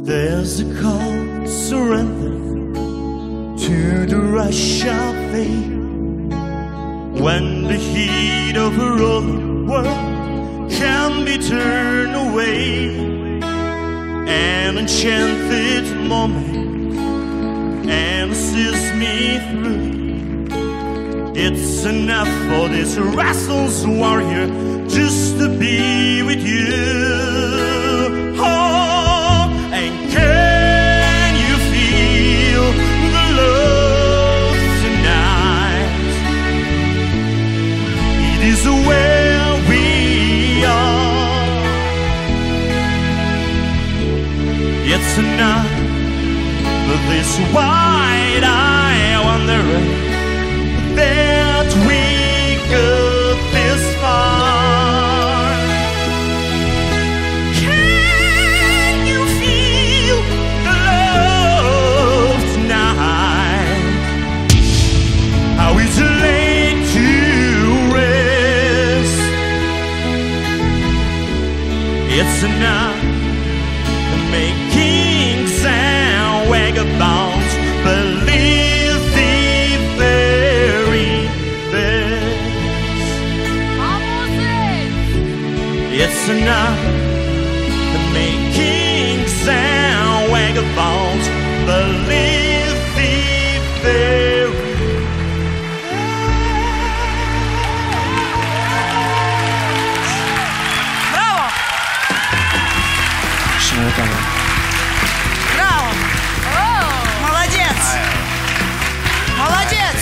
There's a cold surrender to the rush of fate, when the heat of a rolling world can be turned away. An enchanted moment and sees me through. It's enough for this restless warrior just to be with you. Where we are, it's enough for this wide-eyed wanderer that we got this far. Can you feel the love tonight? How is it late to rest? It's enough to make kings and vagabonds believe the very best. It's enough to make kings and vagabonds believe the very best. Браво! Молодец! Молодец!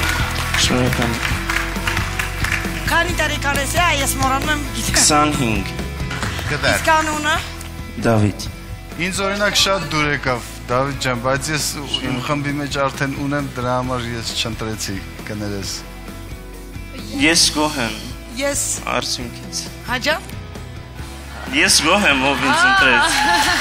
Քանի տարեկանես է, ես մոռանում եմ 25 Իսկ անունը? Դավիթ Ինձ օրինակ շատ դուր եկավ Դավիթ ջան, բայց ես իմ խմբի մեջ արդեն ունեմ, դրա համար ես չընտրեցի կներես։ Ես գոհ եմ Ես արդյունքից Հաջան? Ես գոհ եմ, ով ինձ ընտրեց։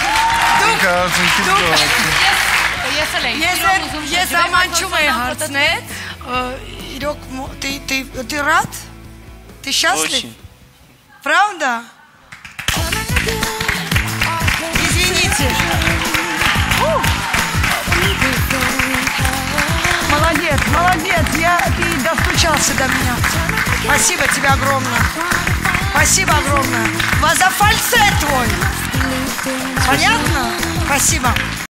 Ես ամանչում եմ հարցնել, իրոք, ты рад? Ты счастлив? Правда? Извините. Молодец, молодец, ты достучался до меня. Спасибо тебе огромное. Спасибо огромное. За фальцет твой. Понятно? Спасибо.